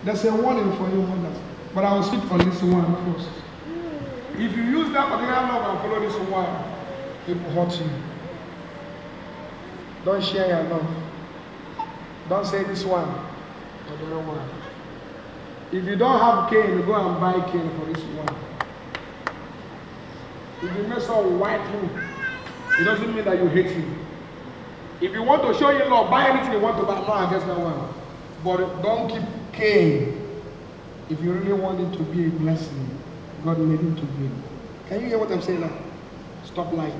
There's a warning for you, mothers. But I will speak on this one first. If you use that particular love and follow this one, it will hurt you. Don't share your love. Don't say this one or the other one. If you don't have cane, you go and buy cane for this one. If you mess up white him, it doesn't mean that you hate him. If you want to show your love, buy anything you want to buy, not against that one. But don't keep cane. If you really want it to be a blessing, God made it to be. Can you hear what I'm saying now? Stop lying.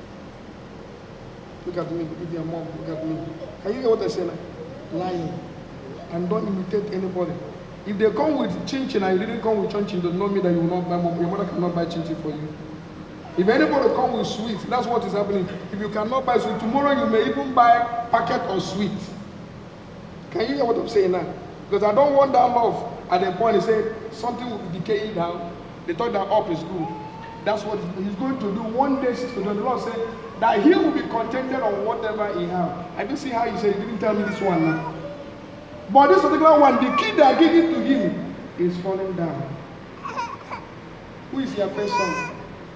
Look at me, look at your mom, look at me. Can you hear what I say now? Lying. And don't imitate anybody. If they come with chin-chin and you didn't come with chin-chin, does not mean that you will not buy more. Your mother cannot buy chin-chin for you. If anybody come with sweet, that's what is happening. If you cannot buy sweet, tomorrow you may even buy packet of sweet. Can you hear what I'm saying now? Because I don't want that love. At the point he said something will be decaying down. They thought that up is good. That's what he's going to do. One day, 6 to 20, the Lord said that he will be contented on whatever he has. I didn't see how he said, he didn't tell me this one now. But this particular one, the key they are giving to him is falling down. Who is your first son?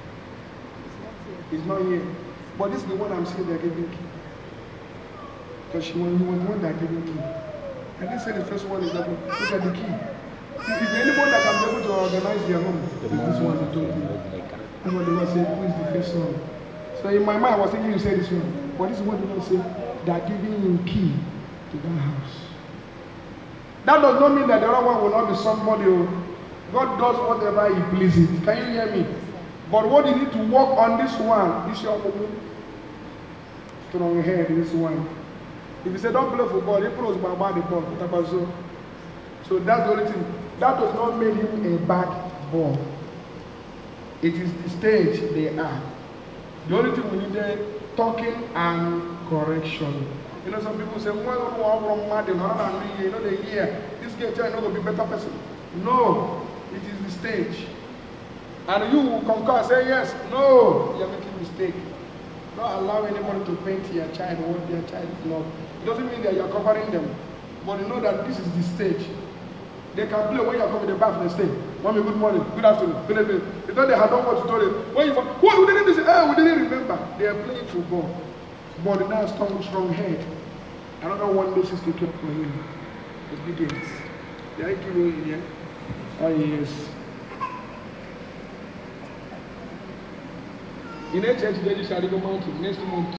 He's not here. But this is the one I'm saying they're giving key. Because he was the one they're giving key. I didn't say the first one is that one. Look at the key. If anybody that can be able to organize their home, is this one they told me. That's what the Lord said, who is the first son? So in my mind, I was thinking you said this one. But this is what the Lord said, they are giving him key to that house. That does not mean that the other one will not be somebody who God does whatever he pleases. Can you hear me? But what you need to work on this one, this young woman, strong head, this one. If you say don't play football, he plays about the ball. So that's the only thing. That does not make him a bad boy. It is the stage they are. The only thing we need is talking and correction. You know, some people say, well, wrong mad, you know, they hear this guy trying to be a better person. No, it is the stage. And you will concur and say, yes, no, you are making a mistake. Don't allow anybody to paint your child what their child is not. It doesn't mean that you are covering them. But you know that this is the stage. They can play when you are coming to the back of the stage. Mommy, good morning, good afternoon, good evening. They thought they had done what you told them. When you what we didn't say, we didn't remember. They are playing football. But now strong head. Another one day 6 to 12 for him. Obedience. Did I give you here? Oh yes. In a church, they shall go mountain next month.